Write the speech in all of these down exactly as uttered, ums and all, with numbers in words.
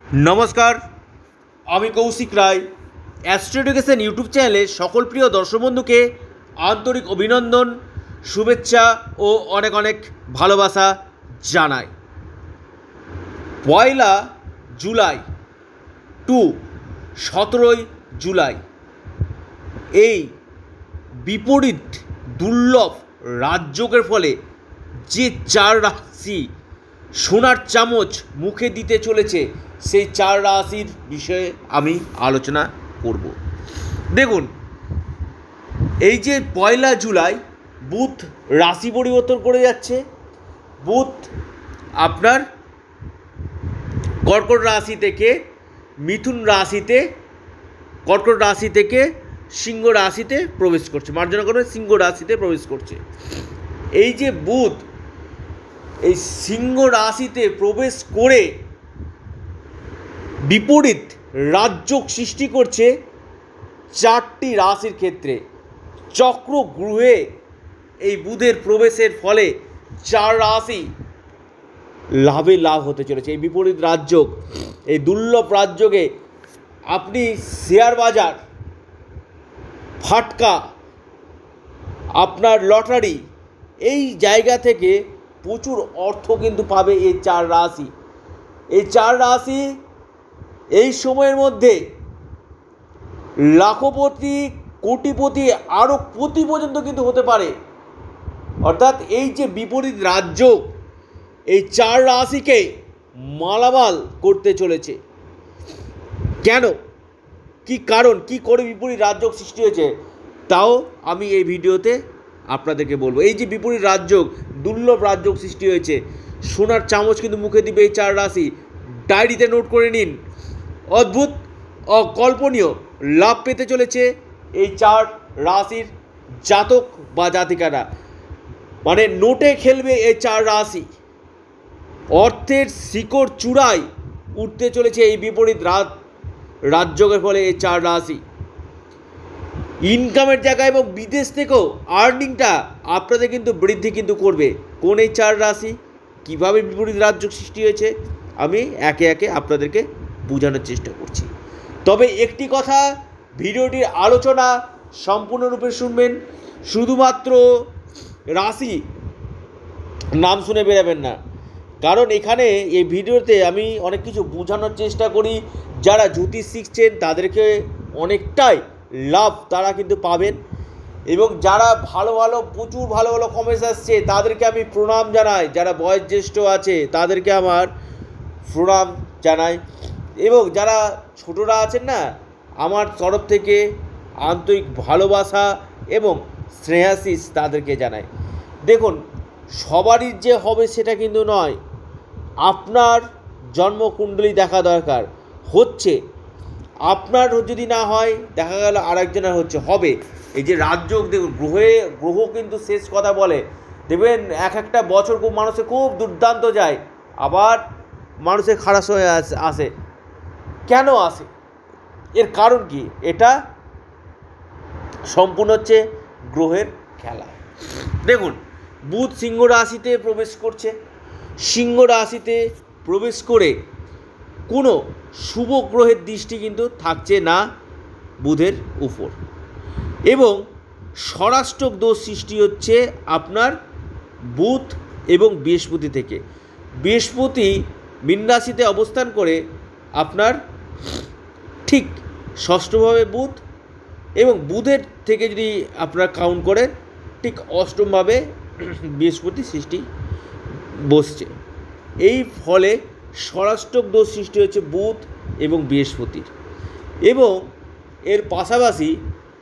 नमस्कार আমি Koushik Roy astro education YouTube চ্যানেলে সকল প্রিয় দর্শক বন্ধুকে আন্তরিক অভিনন্দন শুভেচ্ছা ও অনেক অনেক ভালোবাসা জানাই। পয়লা জুলাই টু সতেরোই জুলাই এই বিপরীত দুর্লভ রাজযোগের ফলে যে চার রাশি সোনার চামচ মুখে দিতে চলেছে সেই চার রাশির বিষয়ে আমি আলোচনা করব। দেখুন, এই যে পয়লা জুলাই বুধ রাশি পরিবর্তন করে যাচ্ছে। বুধ আপনার কর্কট রাশি থেকে মিথুন রাশিতে, কর্কট রাশি থেকে সিংহ রাশিতে প্রবেশ করছে, মার্জনা করে সিংহ রাশিতে প্রবেশ করছে। এই যে বুধ এই সিংহ রাশিতে প্রবেশ করে বিপরীত রাজযোগ সৃষ্টি করছে চারটি রাশির ক্ষেত্রে। চক্র গ্রহে এই বুধের প্রবেশের ফলে চার রাশি লাভে লাভ হতে চলেছে। এই বিপরীত রাজযোগ, এই দুর্লভ রাজযোগে আপনি শেয়ার বাজার, ফাটকা, আপনার লটারি, এই জায়গা থেকে প্রচুর অর্থ কিন্তু পাবে এই চার রাশি। এই চার রাশি এই সময়ের মধ্যে লাখপতি, কোটিপতি, আরও পতি পর্যন্ত কিন্তু হতে পারে। অর্থাৎ এই যে বিপরীত রাজযোগ এই চার রাশিকে মালামাল করতে চলেছে। কেন, কি কারণ, কি করে বিপরীত রাজযোগ সৃষ্টি হয়েছে তাও আমি এই ভিডিওতে আপনাদেরকে বলবো। এই যে বিপরীত রাজযোগ, দুর্লভ রাজযোগ সৃষ্টি হয়েছে, সোনার চামচ কিন্তু মুখে দিবে এই চার রাশি। ডায়েরিতে নোট করে নিন। অদ্ভুত, অকল্পনীয় লাভ পেতে চলেছে এই চার রাশির জাতক বা জাতিকারা। মানে নোটে খেলবে এই চার রাশি। অর্থের শিকড় চূড়ায় উঠতে চলেছে এই বিপরীত রাজ রাজযোগের ফলে এই চার রাশি। ইনকামের জায়গায় এবং বিদেশ থেকেও আর্নিংটা আপনাদের কিন্তু বৃদ্ধি কিন্তু করবে। কোন এই চার রাশি, কীভাবে বিপরীত রাজযোগ সৃষ্টি হয়েছে আমি একে একে আপনাদেরকে বোঝানোর চেষ্টা করছি। তবে একটি কথা, ভিডিওটির আলোচনা সম্পূর্ণরূপে শুনবেন। শুধুমাত্র রাশি নাম শুনে বেরাবেন না, কারণ এখানে এই ভিডিওতে আমি অনেক কিছু বোঝানোর চেষ্টা করি। যারা জ্যোতিষ শিখছেন তাদেরকে অনেকটাই লাভ তারা কিন্তু পাবেন, এবং যারা ভালো ভালো প্রচুর ভালো ভালো কমেন্টস আসছে তাদেরকে আমি প্রণাম জানাই। যারা বয়োজ্যেষ্ঠ আছে তাদেরকে আমার প্রণাম জানাই, এবং যারা ছোটরা আছেন না, আমার তরফ থেকে আন্তরিক ভালোবাসা এবং স্নেহাশিস তাদেরকে জানাই। দেখুন, সবারই যে হবে সেটা কিন্তু নয়। আপনার জন্মকুণ্ডলী দেখা দরকার। হচ্ছে আপনার যদি না হয়, দেখা গেল আরেকজনের হচ্ছে, হবে। এই যে রাজযোগ, দেখুন গ্রহে গ্রহ কিন্তু শেষ কথা বলে। দেখবেন এক একটা বছর খুব মানুষের খুব দুর্দান্ত যায়, আবার মানুষের খারাপ সময় আসে। কেন আসে, এর কারণ কি? এটা সম্পূর্ণ হচ্ছে গ্রহের খেলা। দেখুন, বুধ সিংহ রাশিতে প্রবেশ করছে। সিংহ রাশিতে প্রবেশ করে কোনো শুভ গ্রহের দৃষ্টি কিন্তু থাকছে না বুধের উপর, এবং ষড়াষ্টক দোষ সৃষ্টি হচ্ছে আপনার বুধ এবং বৃহস্পতি থেকে। বৃহস্পতি মীন রাশিতে অবস্থান করে আপনার ঠিক ষষ্ঠভাবে বুধ, এবং বুধের থেকে যদি আপনারা কাউন্ট করেন ঠিক অষ্টমভাবে বৃহস্পতি সৃষ্টি বসছে। এই ফলে ষড়াষ্টক দোষ সৃষ্টি হচ্ছে বুধ এবং বৃহস্পতির, এবং এর পাশাপাশি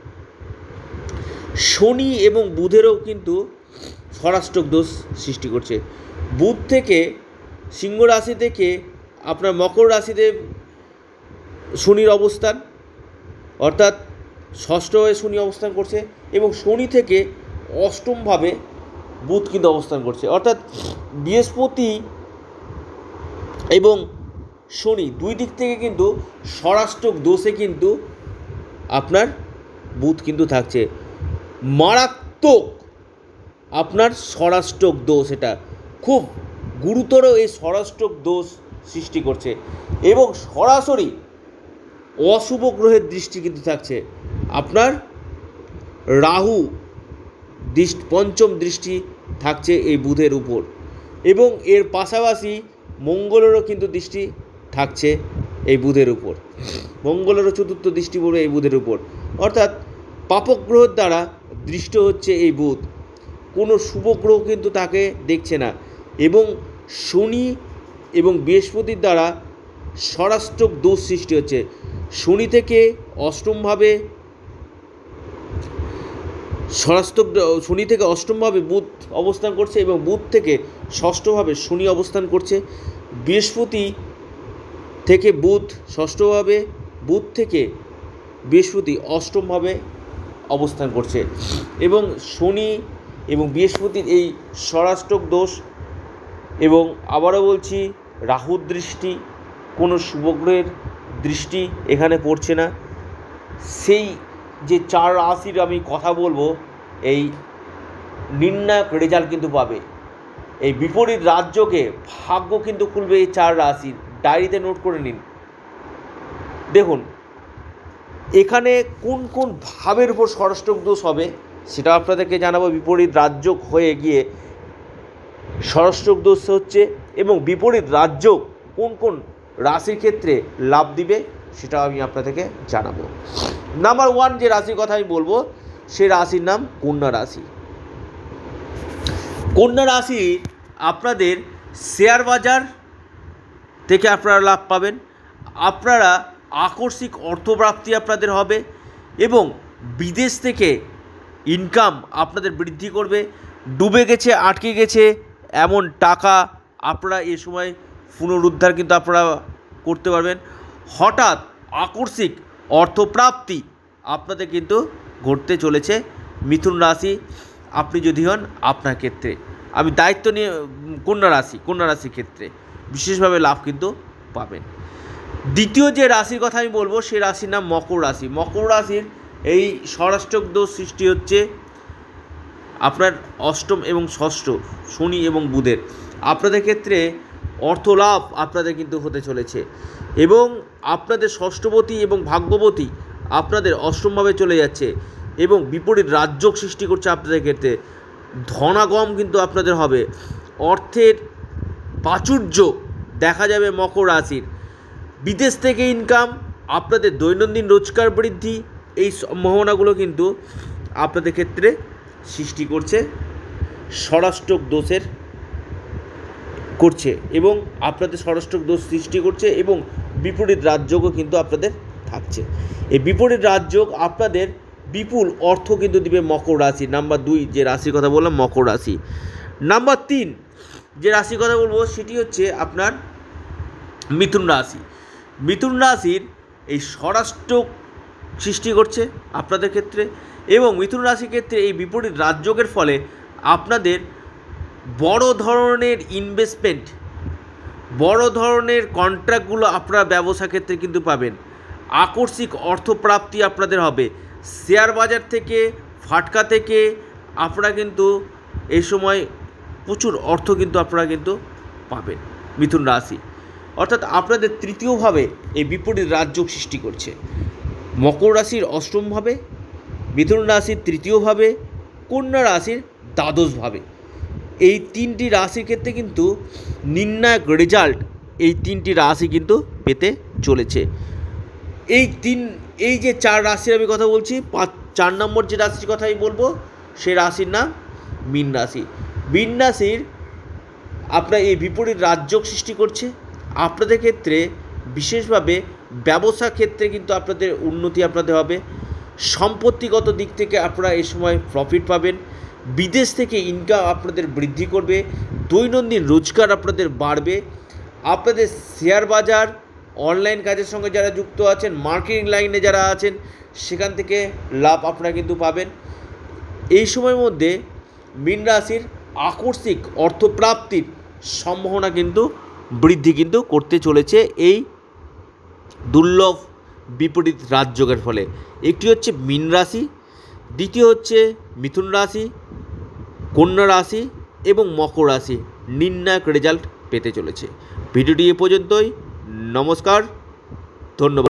শনি এবং বুধেরও কিন্তু ষড়াষ্টক দোষ সৃষ্টি করছে। বুধ থেকে সিংহ রাশি থেকে আপনার মকর রাশিতে শনির অবস্থান, অর্থাৎ ষষ্ঠ হয়ে শনি অবস্থান করছে, এবং শনি থেকে অষ্টমভাবে বুধ কিন্তু অবস্থান করছে। অর্থাৎ বৃহস্পতি এবং শনি দুই দিক থেকে কিন্তু ষড়াষ্টক দোষে কিন্তু আপনার বুধ কিন্তু থাকছে। মারাত্মক আপনার ষড়াষ্টক দোষ, এটা খুব গুরুতর এই ষড়াষ্টক দোষ সৃষ্টি করছে। এবং সরাসরি অশুভ গ্রহের দৃষ্টি কিন্তু থাকছে। আপনার রাহু দৃষ্টি, পঞ্চম দৃষ্টি থাকছে এই বুধের উপর, এবং এর পাশাপাশি মঙ্গলেরও কিন্তু দৃষ্টি থাকছে এই বুধের উপর। মঙ্গলেরও চতুর্থ দৃষ্টি পড়বে এই বুধের উপর, অর্থাৎ পাপক গ্রহের দ্বারা দৃষ্ট হচ্ছে এই বুধ। কোনো শুভ গ্রহ কিন্তু তাকে দেখছে না। এবং শনি এবং বৃহস্পতির দ্বারা ষড়াষ্টক দোষ সৃষ্টি হচ্ছে। শনি থেকে অষ্টমভাবে ষড়াষ্টক শনি থেকে অষ্টমভাবে বুধ অবস্থান করছে, এবং বুধ থেকে ষষ্ঠভাবে শনি অবস্থান করছে। বৃহস্পতি থেকে বুধ ষষ্ঠভাবে, বুধ থেকে বৃহস্পতি অষ্টমভাবে অবস্থান করছে। এবং শনি এবং বৃহস্পতির এই ষড়াষ্টক দোষ, এবং আবারও বলছি রাহুর দৃষ্টি, কোনো শুভগ্রহের দৃষ্টি এখানে পড়ছে না। সেই যে চার রাশির আমি কথা বলবো, এই নির্ণায়ক রেজাল্ট কিন্তু পাবে। এই বিপরীত রাজ্যকে ভাগ্য কিন্তু খুলবে এই চার রাশির। ডায়েরিতে নোট করে নিন। দেখুন এখানে কোন কোন ভাবের উপর ষড়াষ্টক দোষ হবে সেটা আপনাদেরকে জানাবো। বিপরীত রাজ্য হয়ে গিয়ে ষড়াষ্টক দোষ হচ্ছে, এবং বিপরীত রাজ্য কোন কোন রাশির ক্ষেত্রে লাভ দিবে সেটা আমি আপনাদেরকে জানাবো। নাম্বার ওয়ান যে রাশির কথা আমি বলবো, সে রাশির নাম কন্যা রাশি। কন্যা রাশি আপনাদের শেয়ার বাজার থেকে আপনারা লাভ পাবেন। আপনারা আকস্মিক অর্থপ্রাপ্তি আপনাদের হবে, এবং বিদেশ থেকে ইনকাম আপনাদের বৃদ্ধি করবে। ডুবে গেছে, আটকে গেছে এমন টাকা আপনারা এ সময় পুনরুদ্ধার কিন্তু আপনারা করতে পারবেন। হঠাৎ আকস্মিক অর্থপ্রাপ্তি আপনাদের কিন্তু ঘটতে চলেছে মিথুন রাশি আপনি যদি হন আপনার ক্ষেত্রে। আমি দায়িত্ব নিয়ে কন্যা রাশি কন্যা রাশির ক্ষেত্রে বিশেষভাবে লাভ কিন্তু পাবেন। দ্বিতীয় যে রাশির কথা আমি বলবো, সেই রাশির নাম মকর রাশি। মকর রাশির এই ষড়াষ্টক দোষ সৃষ্টি হচ্ছে আপনার অষ্টম এবং ষষ্ঠ শনি এবং বুধের। আপনাদের ক্ষেত্রে অর্থ লাভ আপনাদের কিন্তু হতে চলেছে, এবং আপনাদের ষষ্ঠপতি এবং ভাগ্যবতী আপনাদের অষ্টমভাবে চলে যাচ্ছে, এবং বিপরীত রাজ্য সৃষ্টি করছে আপনাদের ক্ষেত্রে। ধনাগম কিন্তু আপনাদের হবে, অর্থের প্রাচুর্য দেখা যাবে মকর রাশির। বিদেশ থেকে ইনকাম, আপনাদের দৈনন্দিন রোজগার বৃদ্ধি, এই সম্ভাবনাগুলো কিন্তু আপনাদের ক্ষেত্রে সৃষ্টি করছে ষড়াষ্টক দোষের করছে, এবং আপনাদের ষড়াষ্টক দোষ সৃষ্টি করছে, এবং বিপরীত রাজযোগও কিন্তু আপনাদের থাকছে। এই বিপরীত রাজযোগ আপনাদের বিপুল অর্থ কিন্তু দিবে মকর রাশি। নাম্বার দুই যে রাশির কথা বললাম মকর রাশি। নাম্বার তিন যে রাশির কথা বলবো সেটি হচ্ছে আপনার মিথুন রাশি। মিথুন রাশির এই ষড়াষ্টক সৃষ্টি করছে আপনাদের ক্ষেত্রে, এবং মিথুন রাশির ক্ষেত্রে এই বিপরীত রাজযোগের ফলে আপনাদের বড় ধরনের ইনভেস্টমেন্ট, বড় ধরনের কন্ট্রাক্টগুলো আপনারা ব্যবসা ক্ষেত্রে কিন্তু পাবেন। আকস্মিক অর্থপ্রাপ্তি আপনাদের হবে। শেয়ার বাজার থেকে, ফাটকা থেকে আপনারা কিন্তু এই সময় প্রচুর অর্থ কিন্তু আপনারা কিন্তু পাবেন মিথুন রাশি। অর্থাৎ আপনাদের তৃতীয়ভাবে এই বিপরীত রাজযোগ সৃষ্টি করছে। মকর রাশির অষ্টমভাবে, মিথুন রাশির তৃতীয়ভাবে, কন্যা রাশির দ্বাদশভাবে। এই তিনটি রাশির ক্ষেত্রে কিন্তু নির্ণায়ক রেজাল্ট এই তিনটি রাশি কিন্তু পেতে চলেছে। এই তিন এই যে চার রাশির আমি কথা বলছি, পাঁচ চার নম্বর যে রাশির কথা আমি বলবো সেই রাশির নাম মীন রাশি। মীন রাশির আপনার এই বিপরীত রাজযোগ সৃষ্টি করছে। আপনাদের ক্ষেত্রে বিশেষভাবে ব্যবসা ক্ষেত্রে কিন্তু আপনাদের উন্নতি আপনাদের হবে। সম্পত্তিগত দিক থেকে আপনারা এই সময় প্রফিট পাবেন। বিদেশ থেকে ইনকাম আপনাদের বৃদ্ধি করবে। দৈনন্দিন রোজগার আপনাদের বাড়বে। আপনাদের শেয়ার বাজার, অনলাইন কাজের সঙ্গে যারা যুক্ত আছেন, মার্কেটিং লাইনে যারা আছেন, সেখান থেকে লাভ আপনারা কিন্তু পাবেন। এই সময়ের মধ্যে মীন রাশির আকস্মিক অর্থপ্রাপ্তির সম্ভাবনা কিন্তু বৃদ্ধি কিন্তু করতে চলেছে এই দুর্লভ বিপরীত রাজযোগের ফলে। একটি হচ্ছে মীন রাশি, দ্বিতীয় হচ্ছে মিথুন রাশি, কন্যা রাশি এবং মকর রাশি নির্ণায়ক রেজাল্ট পেতে চলেছে। ভিডিওটি এ পর্যন্তই। নমস্কার, ধন্যবাদ।